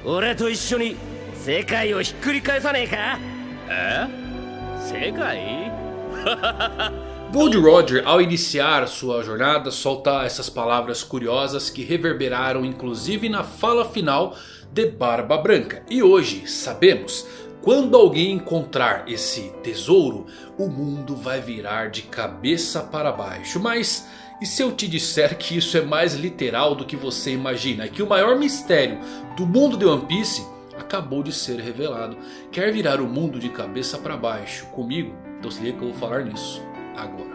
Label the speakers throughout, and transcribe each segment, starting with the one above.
Speaker 1: 俺と一緒に世界をひっくり返さねえか？世界？
Speaker 2: Gold Roger, ao iniciar sua jornada, solta essas palavras curiosas que reverberaram inclusive na fala final de Barba Branca. E hoje sabemos, quando alguém encontrar esse tesouro, o mundo vai virar de cabeça para baixo. Mas e se eu te disser que isso é mais literal do que você imagina? Que o maior mistério do mundo de One Piece acabou de ser revelado. Quer virar o mundo de cabeça para baixo comigo? Então se liga que eu vou falar nisso agora.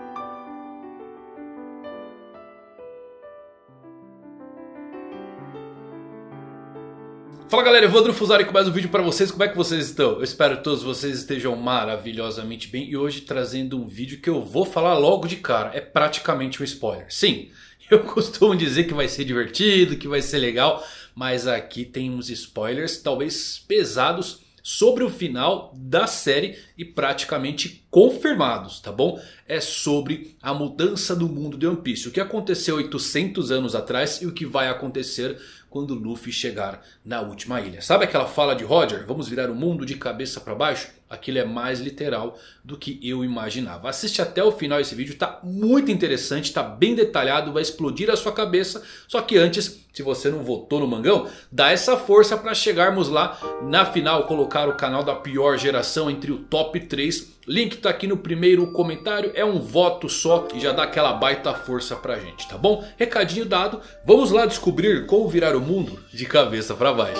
Speaker 2: Fala galera, Evandro Fusari com mais um vídeo para vocês. Como é que vocês estão? Eu espero que todos vocês estejam maravilhosamente bem. E hoje trazendo um vídeo que eu vou falar logo de cara. É praticamente um spoiler. Sim, eu costumo dizer que vai ser divertido, que vai ser legal. Mas aqui tem uns spoilers talvez pesados sobre o final da série e praticamente confirmados, tá bom? É sobre a mudança do mundo de One Piece. O que aconteceu 800 anos atrás e o que vai acontecer quando Luffy chegar na última ilha. Sabe aquela fala de Roger? Vamos virar o mundo de cabeça para baixo? Aquilo é mais literal do que eu imaginava. Assiste até o final esse vídeo, tá muito interessante, tá bem detalhado, vai explodir a sua cabeça. Só que antes, se você não votou no Mangão, dá essa força para chegarmos lá na final, colocar o canal da pior geração entre o top 3. Link tá aqui no primeiro comentário, é um voto só e já dá aquela baita força pra gente, tá bom? Recadinho dado, vamos lá descobrir como virar o mundo de cabeça pra baixo.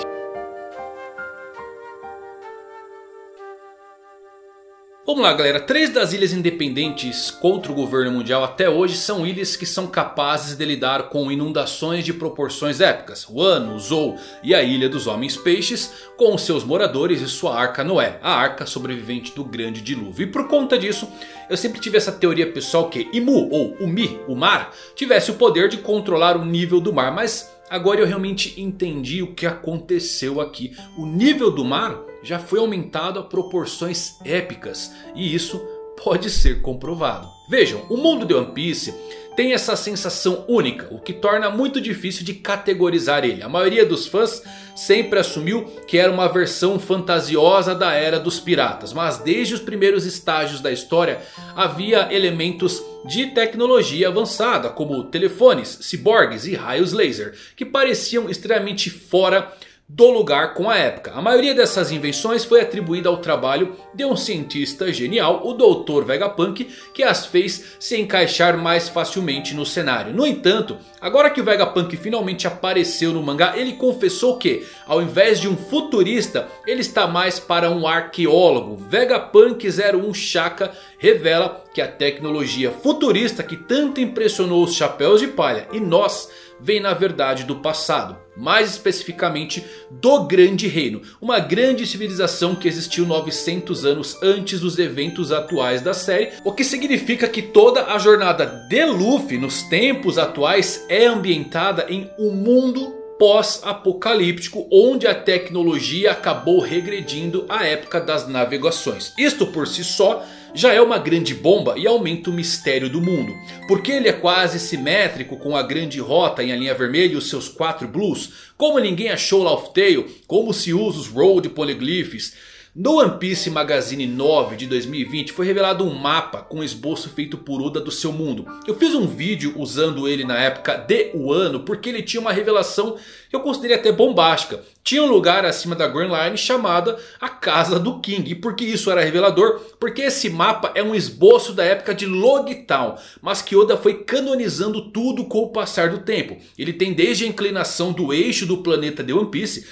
Speaker 2: Vamos lá galera, 3 das ilhas independentes contra o governo mundial até hoje são ilhas que são capazes de lidar com inundações de proporções épicas. Wano, Zou e a Ilha dos Homens Peixes com seus moradores e sua Arca Noé, a arca sobrevivente do grande dilúvio. E por conta disso eu sempre tive essa teoria pessoal que Imu ou Umi, o mar, tivesse o poder de controlar o nível do mar. Mas agora eu realmente entendi o que aconteceu aqui. O nível do mar já foi aumentado a proporções épicas e isso pode ser comprovado. Vejam, o mundo de One Piece tem essa sensação única, o que torna muito difícil de categorizar ele. A maioria dos fãs sempre assumiu que era uma versão fantasiosa da era dos piratas. Mas desde os primeiros estágios da história havia elementos de tecnologia avançada, como telefones, ciborgues e raios laser, que pareciam extremamente fora do lugar com a época. A maioria dessas invenções foi atribuída ao trabalho de um cientista genial, o Dr. Vegapunk, que as fez se encaixar mais facilmente no cenário. No entanto, agora que o Vegapunk finalmente apareceu no mangá, ele confessou que, ao invés de um futurista, ele está mais para um arqueólogo. Vegapunk 01 Shaka revela que a tecnologia futurista que tanto impressionou os chapéus de palha e nós vem na verdade do passado. Mais especificamente do Grande Reino. Uma grande civilização que existiu 900 anos antes dos eventos atuais da série. O que significa que toda a jornada de Luffy nos tempos atuais é ambientada em um mundo pós-apocalíptico, onde a tecnologia acabou regredindo à época das navegações. Isto por si só já é uma grande bomba e aumenta o mistério do mundo. Porque ele é quase simétrico com a grande rota em a linha vermelha e os seus 4 blues. Como ninguém achou Laugh Tale, como se usa os Road Polyglyphs. No One Piece Magazine 9 de 2020 foi revelado um mapa com um esboço feito por Oda do seu mundo. Eu fiz um vídeo usando ele na época de Wano porque ele tinha uma revelação que eu considerei até bombástica. Tinha um lugar acima da Grand Line chamada a Casa do King. E por que isso era revelador? Porque esse mapa é um esboço da época de Logtown, mas que Oda foi canonizando tudo com o passar do tempo. Ele tem desde a inclinação do eixo do planeta de One Piece,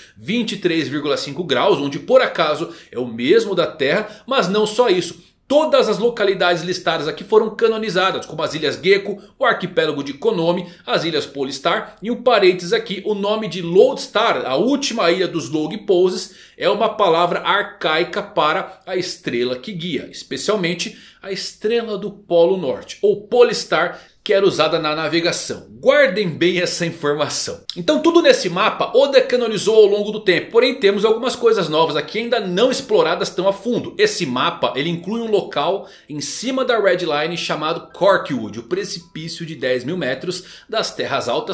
Speaker 2: 23,5 graus, onde por acaso é o mesmo da Terra, mas não só isso. Todas as localidades listadas aqui foram canonizadas, como as Ilhas Gecko, o arquipélago de Konomi, as Ilhas Polistar. E um parênteses aqui, o nome de Lodestar, a última ilha dos Log Poses, é uma palavra arcaica para a estrela que guia. Especialmente a estrela do Polo Norte, ou Polistar, que era usada na navegação. Guardem bem essa informação. Então tudo nesse mapa Oda canonizou ao longo do tempo. Porém temos algumas coisas novas aqui ainda não exploradas tão a fundo. Esse mapa ele inclui um local em cima da Red Line chamado Corkwood. O precipício de 10 mil metros das terras altas.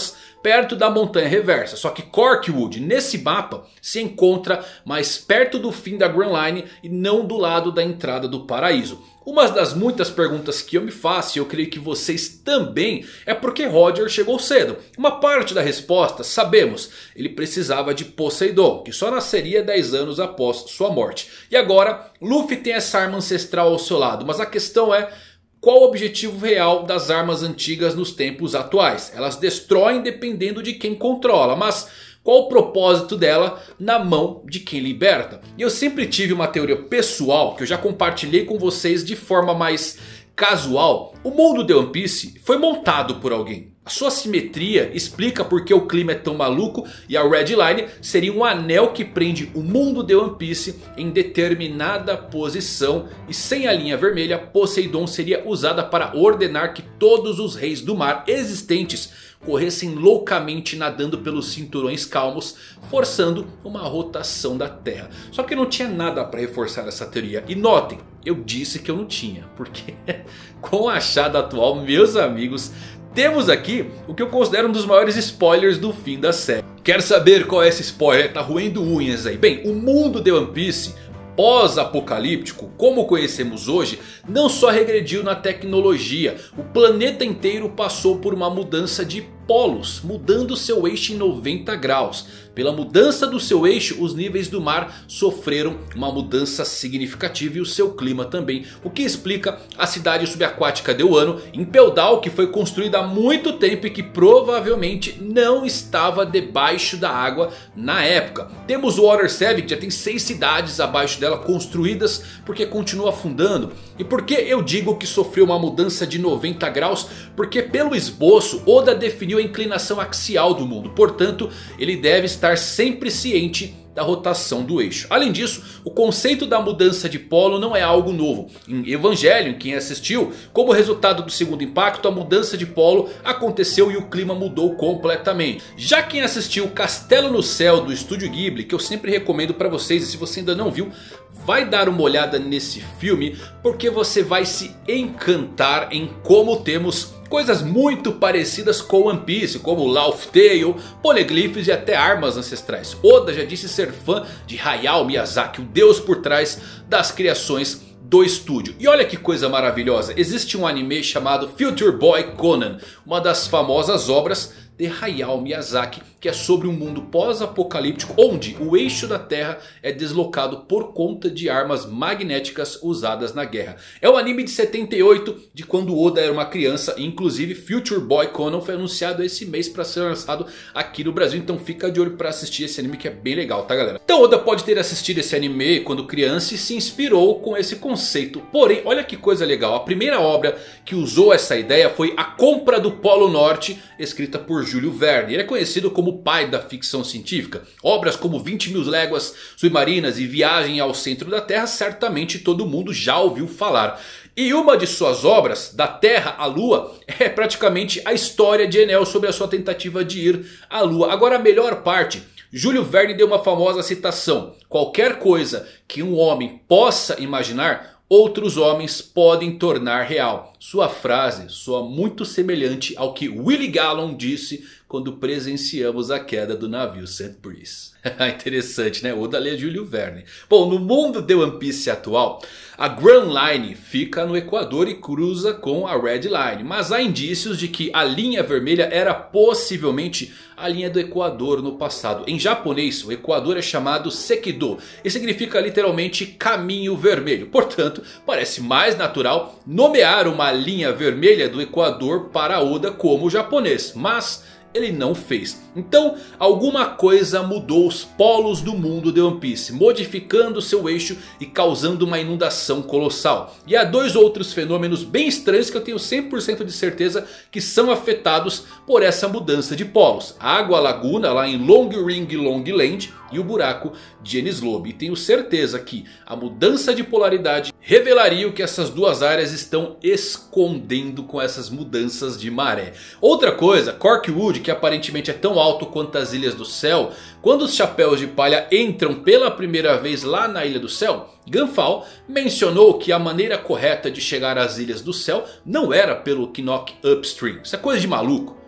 Speaker 2: perto da Montanha Reversa. Só que Corkwood nesse mapa se encontra mais perto do fim da Grand Line e não do lado da entrada do paraíso. Uma das muitas perguntas que eu me faço, e eu creio que vocês também, é por que Roger chegou cedo. Uma parte da resposta sabemos, ele precisava de Poseidon, que só nasceria 10 anos após sua morte. E agora Luffy tem essa arma ancestral ao seu lado, mas a questão é: qual o objetivo real das armas antigas nos tempos atuais? Elas destroem dependendo de quem controla, mas qual o propósito dela na mão de quem liberta? E eu sempre tive uma teoria pessoal que eu já compartilhei com vocês de forma mais casual. O mundo de One Piece foi montado por alguém. A sua simetria explica por que o clima é tão maluco, e a Red Line seria um anel que prende o mundo de One Piece em determinada posição. E sem a linha vermelha, Poseidon seria usada para ordenar que todos os reis do mar existentes corressem loucamente nadando pelos cinturões calmos, forçando uma rotação da Terra. Só que não tinha nada para reforçar essa teoria. E notem, eu disse que eu não tinha, porque com a achada atual, meus amigos, temos aqui o que eu considero um dos maiores spoilers do fim da série. Quer saber qual é esse spoiler? Tá roendo unhas aí. Bem, o mundo de One Piece pós-apocalíptico, como conhecemos hoje, não só regrediu na tecnologia. O planeta inteiro passou por uma mudança de polos, mudando seu eixo em 90 graus. Pela mudança do seu eixo, os níveis do mar sofreram uma mudança significativa e o seu clima também. O que explica a cidade subaquática de Wano, Impel Down, que foi construída há muito tempo e que provavelmente não estava debaixo da água na época. Temos o Water 7, que já tem 6 cidades abaixo dela construídas porque continua afundando. E por que eu digo que sofreu uma mudança de 90 graus? Porque pelo esboço, Oda definiu a inclinação axial do mundo. Portanto, ele deve estar sempre ciente da rotação do eixo. Além disso, o conceito da mudança de polo não é algo novo. Em Evangelion, quem assistiu, como resultado do segundo impacto, a mudança de polo aconteceu e o clima mudou completamente. Já quem assistiu Castelo no Céu do Estúdio Ghibli, que eu sempre recomendo para vocês, e se você ainda não viu, vai dar uma olhada nesse filme, porque você vai se encantar em como temos coisas muito parecidas com One Piece, como Laugh Tale, poliglifes e até armas ancestrais. Oda já disse ser fã de Hayao Miyazaki, o deus por trás das criações do estúdio. E olha que coisa maravilhosa, existe um anime chamado Future Boy Conan, uma das famosas obras de Hayao Miyazaki, que é sobre um mundo pós-apocalíptico onde o eixo da Terra é deslocado por conta de armas magnéticas usadas na guerra. É um anime de 78, de quando Oda era uma criança, e inclusive Future Boy Conan foi anunciado esse mês para ser lançado aqui no Brasil, então fica de olho para assistir esse anime que é bem legal, tá galera? Então Oda pode ter assistido esse anime quando criança e se inspirou com esse conceito. Porém, olha que coisa legal, a primeira obra que usou essa ideia foi A Compra do Polo Norte, escrita por Júlio Verne. Ele é conhecido como o pai da ficção científica. Obras como 20.000 léguas submarinas e Viagem ao Centro da Terra certamente todo mundo já ouviu falar. E uma de suas obras, Da Terra à Lua, é praticamente a história de Enel sobre a sua tentativa de ir à Lua. Agora a melhor parte, Júlio Verne deu uma famosa citação: qualquer coisa que um homem possa imaginar, outros homens podem tornar real. Sua frase soa muito semelhante ao que Willie Gallon disse quando presenciamos a queda do navio St. Breeze. Interessante, né? Oda lê Júlio Verne. Bom, no mundo de One Piece atual, a Grand Line fica no Equador e cruza com a Red Line. Mas há indícios de que a linha vermelha era possivelmente a linha do Equador no passado. Em japonês, o Equador é chamado Sekido e significa literalmente caminho vermelho. Portanto, parece mais natural nomear uma linha vermelha do Equador para Oda como japonês. Mas ele não fez. Então alguma coisa mudou os polos do mundo de One Piece, modificando seu eixo e causando uma inundação colossal. E há dois outros fenômenos bem estranhos que eu tenho 100% de certeza que são afetados por essa mudança de polos. A Água Laguna lá em Long Ring Long Land e o buraco de Enies Lobby. E tenho certeza que a mudança de polaridade revelaria o que essas duas áreas estão escondendo com essas mudanças de maré. Outra coisa, Corkwood, que aparentemente é tão alto quanto as Ilhas do Céu, quando os Chapéus de Palha entram pela primeira vez lá na Ilha do Céu, Gunfall mencionou que a maneira correta de chegar às Ilhas do Céu não era pelo Kinnok Upstream. Isso é coisa de maluco.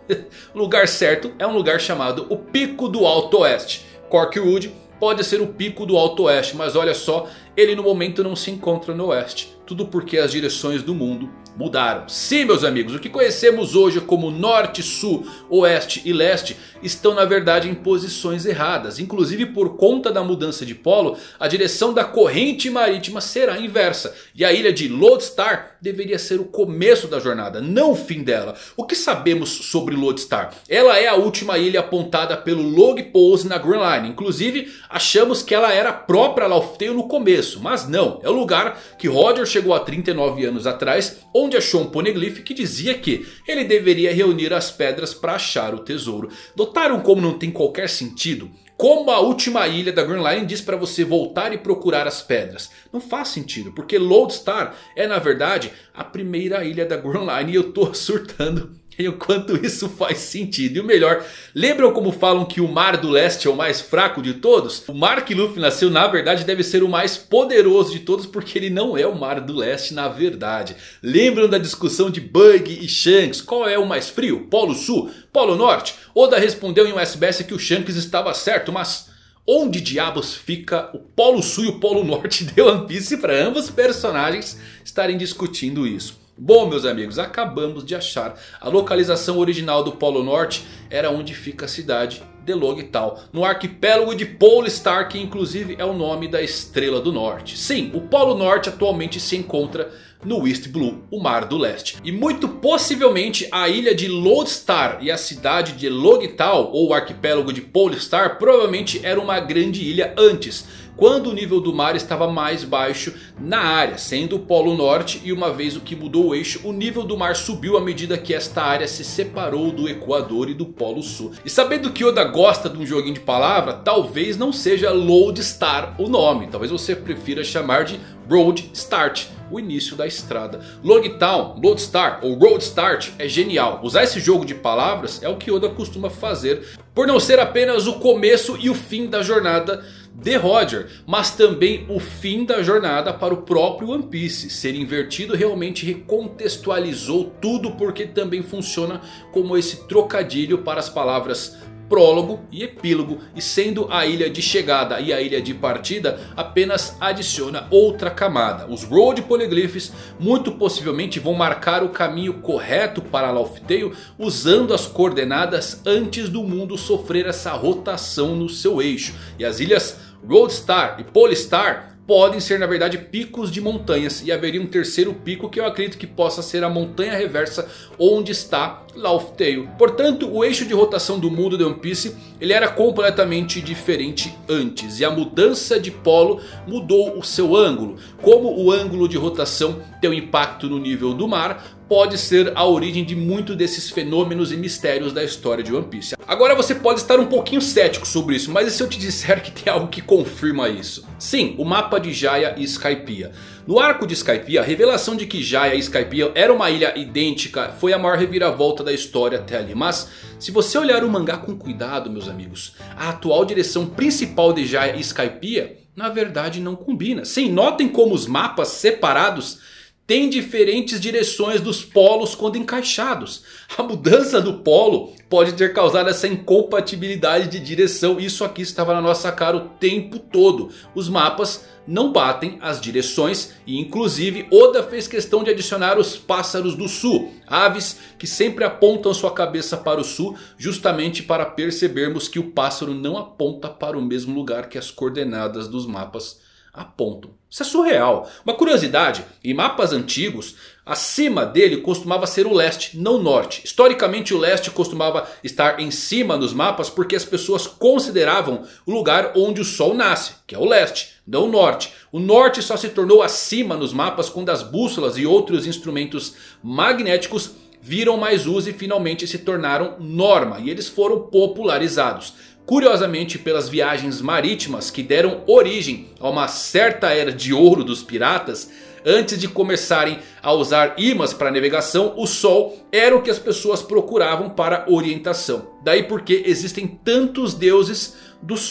Speaker 2: O lugar certo é um lugar chamado o Pico do Alto Oeste. Corkwood pode ser o Pico do Alto Oeste, mas olha só, ele no momento não se encontra no Oeste. Tudo porque as direções do mundo mudaram. Sim, meus amigos, o que conhecemos hoje como Norte, Sul, Oeste e Leste estão na verdade em posições erradas. Inclusive por conta da mudança de polo, a direção da corrente marítima será inversa. E a ilha de Lodestar deveria ser o começo da jornada, não o fim dela. O que sabemos sobre Lodestar? Ela é a última ilha apontada pelo log pose na Grand Line. Inclusive achamos que ela era própria a Laugh Tale no começo, mas não. É o lugar que Roger chegou há 39 anos atrás, onde achou um poneglyph que dizia que ele deveria reunir as pedras para achar o tesouro. Notaram como não tem qualquer sentido? Como a última ilha da Grand Line diz para você voltar e procurar as pedras. Não faz sentido, porque Lodestar é na verdade a primeira ilha da Grand Line e eu tô surtando e o quanto isso faz sentido. E o melhor, lembram como falam que o Mar do Leste é o mais fraco de todos? O mar que Luffy nasceu na verdade deve ser o mais poderoso de todos, porque ele não é o Mar do Leste na verdade. Lembram da discussão de Bug e Shanks? Qual é o mais frio? Polo Sul? Polo Norte? Oda respondeu em um SBS que o Shanks estava certo, mas onde diabos fica o Polo Sul e o Polo Norte de One Piece para ambos os personagens estarem discutindo isso? Bom, meus amigos, acabamos de achar. A localização original do Polo Norte era onde fica a cidade de Logital, no arquipélago de Polestar, que inclusive é o nome da Estrela do Norte. Sim, o Polo Norte atualmente se encontra no East Blue, o Mar do Leste. E muito possivelmente a ilha de Lodestar e a cidade de Logital, ou o arquipélago de Polestar, provavelmente era uma grande ilha antes, quando o nível do mar estava mais baixo na área, sendo o Polo Norte, e uma vez o que mudou o eixo, o nível do mar subiu à medida que esta área se separou do Equador e do Polo Sul. E sabendo que Oda gosta de um joguinho de palavra, talvez não seja Lodestar o nome, talvez você prefira chamar de Road Start, o início da estrada. Logtown, Lodestar ou Road Start é genial. Usar esse jogo de palavras é o que Oda costuma fazer, por não ser apenas o começo e o fim da jornada de Roger, mas também o fim da jornada para o próprio One Piece. Ser invertido realmente recontextualizou tudo, porque também funciona como esse trocadilho para as palavras prólogo e epílogo, e sendo a ilha de chegada e a ilha de partida, apenas adiciona outra camada. Os Road Poneglyphs muito possivelmente vão marcar o caminho correto para Laugh Tale, usando as coordenadas antes do mundo sofrer essa rotação no seu eixo. E as ilhas Lodestar e Polestar podem ser na verdade picos de montanhas, e haveria um terceiro pico que eu acredito que possa ser a montanha reversa onde está Laugh Tale. Portanto, o eixo de rotação do mundo de One Piece ele era completamente diferente antes, e a mudança de polo mudou o seu ângulo. Como o ângulo de rotação tem um impacto no nível do mar, pode ser a origem de muito desses fenômenos e mistérios da história de One Piece. Agora você pode estar um pouquinho cético sobre isso, mas e se eu te disser que tem algo que confirma isso? Sim, o mapa de Jaya e Skypiea. No arco de Skypiea, a revelação de que Jaya e Skypiea era uma ilha idêntica foi a maior reviravolta da história até ali. Mas se você olhar o mangá com cuidado, meus amigos, a atual direção principal de Jaya e Skypiea na verdade não combina. Sim, notem como os mapas separados tem diferentes direções dos polos quando encaixados. A mudança do polo pode ter causado essa incompatibilidade de direção. Isso aqui estava na nossa cara o tempo todo. Os mapas não batem as direções, e inclusive Oda fez questão de adicionar os pássaros do sul. Aves que sempre apontam sua cabeça para o sul, justamente para percebermos que o pássaro não aponta para o mesmo lugar que as coordenadas dos mapas apontam. Isso é surreal. Uma curiosidade, em mapas antigos, acima dele costumava ser o leste, não o norte. Historicamente o leste costumava estar em cima nos mapas porque as pessoas consideravam o lugar onde o sol nasce, que é o leste, não o norte. O norte só se tornou acima nos mapas quando as bússolas e outros instrumentos magnéticos viram mais uso e finalmente se tornaram norma, e eles foram popularizados. Curiosamente, pelas viagens marítimas que deram origem a uma certa era de ouro dos piratas, antes de começarem a usar imãs para navegação, o sol era o que as pessoas procuravam para orientação. Daí porque existem tantos deuses do sol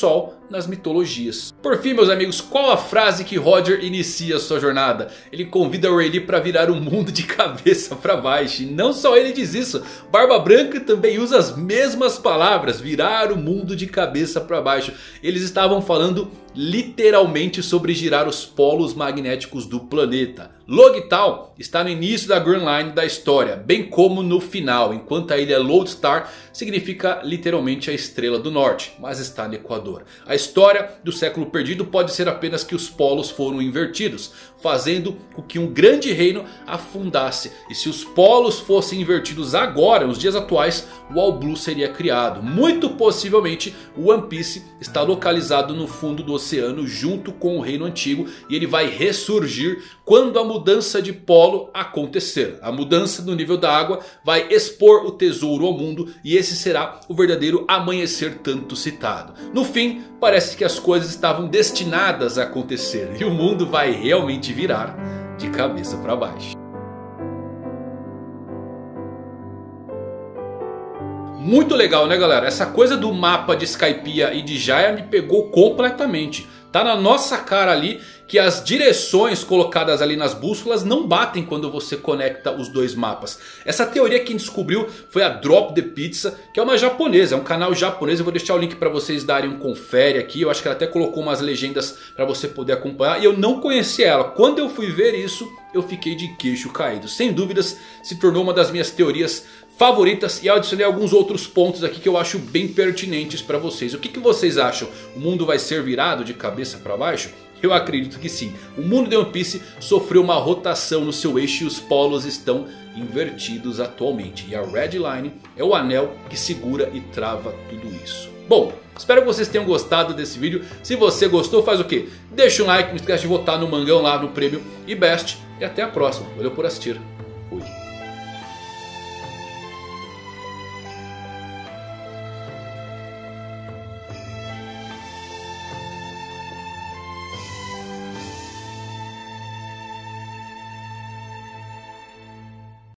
Speaker 2: nas mitologias. Por fim, meus amigos, qual a frase que Roger inicia a sua jornada? Ele convida Rayleigh para virar o mundo de cabeça para baixo. E não só ele diz isso, Barba Branca também usa as mesmas palavras, virar o mundo de cabeça para baixo. Eles estavam falando literalmente sobre girar os polos magnéticos do planeta. Loguetown está no início da Grand Line da história, bem como no final, enquanto a ilha Lodestar significa literalmente a Estrela do Norte, mas está no Equador. A história do século perdido pode ser apenas que os polos foram invertidos, fazendo com que um grande reino afundasse. E se os polos fossem invertidos agora, nos dias atuais, o All Blue seria criado. Muito possivelmente o One Piece está localizado no fundo do oceano junto com o reino antigo, e ele vai ressurgir quando a mudança de polo acontecer. A mudança no nível da água vai expor o tesouro ao mundo, e esse será o verdadeiro amanhecer tanto citado. No fim, parece que as coisas estavam destinadas a acontecer e o mundo vai realmente virar de cabeça para baixo. Muito legal, né, galera? Essa coisa do mapa de Skypiea e de Jaya me pegou completamente. Tá na nossa cara ali que as direções colocadas ali nas bússolas não batem quando você conecta os dois mapas. Essa teoria quem descobriu foi a Drop the Pizza, que é uma japonesa, é um canal japonês. Eu vou deixar o link para vocês darem um confere aqui. Eu acho que ela até colocou umas legendas para você poder acompanhar. E eu não conhecia ela. Quando eu fui ver isso, eu fiquei de queixo caído. Sem dúvidas, se tornou uma das minhas teorias favoritas, e eu adicionei alguns outros pontos aqui que eu acho bem pertinentes para vocês. O que vocês acham? O mundo vai ser virado de cabeça para baixo? Eu acredito que sim. O mundo de One Piece sofreu uma rotação no seu eixo e os polos estão invertidos atualmente. E a Red Line é o anel que segura e trava tudo isso. Bom, espero que vocês tenham gostado desse vídeo. Se você gostou, faz o quê? Deixa um like, não esquece de votar no Mangão lá no prêmio IBEST. E até a próxima. Valeu por assistir.